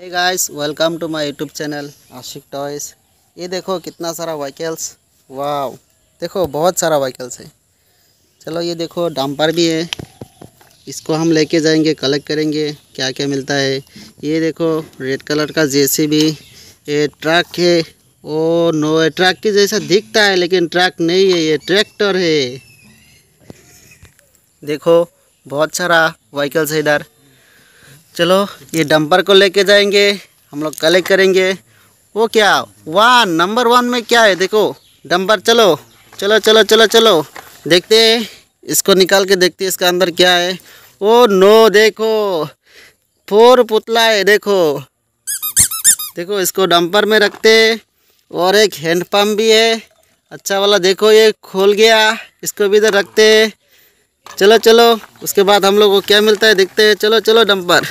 Hey guys, welcome to my YouTube channel Ashiq toys. ये देखो कितना सारा व्हीकल्स, वाह! देखो बहुत सारा व्हीकल्स है। चलो ये देखो डंपर भी है, इसको हम लेके जाएंगे, कलेक्ट करेंगे क्या क्या मिलता है। ये देखो रेड कलर का जेसीबी, ये ट्रक है। ओ नो, ये ट्रक के जैसा दिखता है लेकिन ट्रक नहीं है, ये ट्रैक्टर है। देखो बहुत सारा व्हीकल्स है इधर। चलो ये डंपर को लेके जाएंगे, हम लोग कलेक्ट करेंगे। वो क्या, वाह, नंबर 1 में क्या है देखो डंपर। चलो चलो चलो चलो चलो देखते हैं, इसको निकाल के देखते हैं इसका अंदर क्या है। ओ नो, देखो 4 पुतला है। देखो देखो इसको डंपर में रखते, और एक हैंड पंप भी है अच्छा वाला। देखो ये खोल गया, इसको भी इधर रखते। चलो चलो, उसके बाद हम लोग को क्या मिलता है देखते हैं। चलो चलो डंपर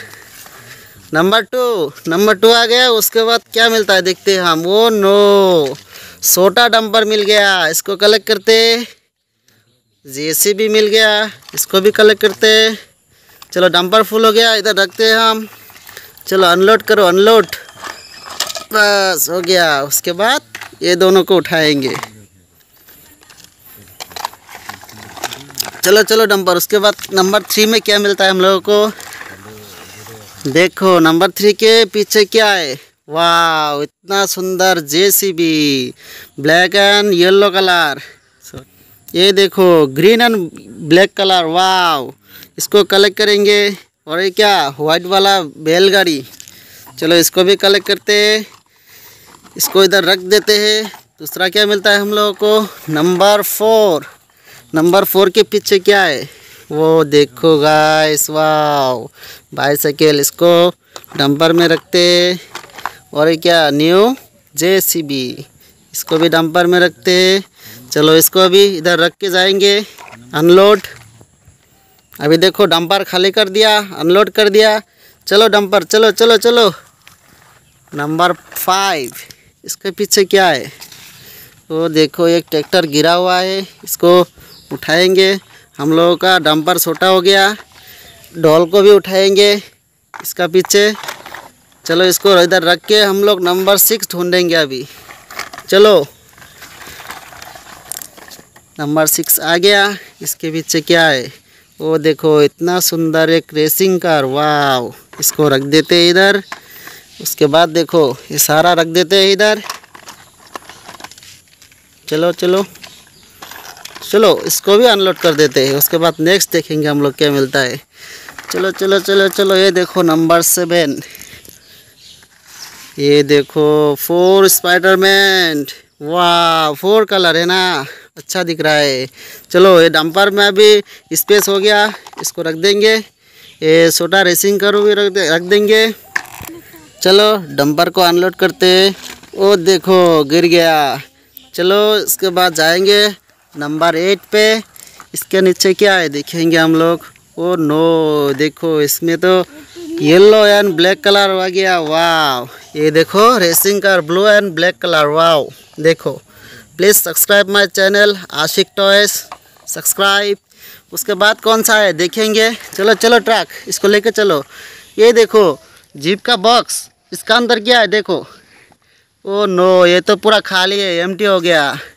नंबर 2 आ गया। उसके बाद क्या मिलता है देखते हैं हम। वो नो, छोटा डंपर मिल गया, इसको कलेक्ट करते। जेसीबी मिल गया, इसको भी कलेक्ट करते। चलो डंपर फुल हो गया, इधर रखते हैं हम। चलो अनलोड करो, अनलोड, बस हो गया। उसके बाद ये दोनों को उठाएंगे। चलो चलो डंपर। उसके बाद नंबर 3 में क्या मिलता है हम लोगों को। देखो नंबर 3 के पीछे क्या है। वाह, इतना सुंदर JCB, black and yellow colour. ये देखो ग्रीन एंड ब्लैक कलर, वाह। इसको कलेक्ट करेंगे। और ये क्या, वाइट वाला बैलगाड़ी। चलो इसको भी कलेक्ट करते, इसको इधर रख देते हैं। दूसरा क्या मिलता है हम लोगों को, नंबर 4 के पीछे क्या है। वो देखो गाइस, वाह, बाइसाइकिल, इसको डंपर में रखते। और ये क्या, न्यू जेसीबी, इसको भी डंपर में रखते। चलो इसको भी इधर रख के जाएंगे अनलोड। अभी देखो डंपर खाली कर दिया, अनलोड कर दिया। चलो डंपर, चलो चलो चलो। नंबर 5, इसके पीछे क्या है। वो देखो एक ट्रैक्टर गिरा हुआ है, इसको उठाएंगे। हम लोगों का डंपर छोटा हो गया, ढोल को भी उठाएंगे इसका पीछे। चलो इसको इधर रख के हम लोग नंबर 6 ढूंढेंगे अभी। चलो नंबर 6 आ गया, इसके पीछे क्या है। वो देखो इतना सुंदर एक रेसिंग कार, वाह। इसको रख देते हैं इधर। उसके बाद देखो ये सारा रख देते हैं इधर। चलो चलो चलो, इसको भी अनलोड कर देते हैं। उसके बाद नेक्स्ट देखेंगे हम लोग क्या मिलता है। चलो चलो चलो चलो, ये देखो नंबर 7। ये देखो 4 स्पाइडरमैन, वाह, 4 कलर है ना, अच्छा दिख रहा है। चलो ये डंपर में अभी स्पेस हो गया, इसको रख देंगे। ये छोटा रेसिंग कार भी रख देंगे। चलो डंपर को अनलोड करते। ओ देखो गिर गया। चलो इसके बाद जाएंगे नंबर 8 पे। इसके नीचे क्या है देखेंगे हम लोग। ओ नो, देखो इसमें तो येलो एंड ब्लैक कलर आ गया, वाह। ये देखो racing car, blue and black colour, वाह। देखो please subscribe my channel Ashiq toys, subscribe. उसके बाद कौन सा है देखेंगे। चलो चलो ट्रक, इसको लेके चलो। ये देखो जीप का बॉक्स, इसका अंदर क्या है देखो। ओ नो, ये तो पूरा खाली है, एम्प्टी हो गया।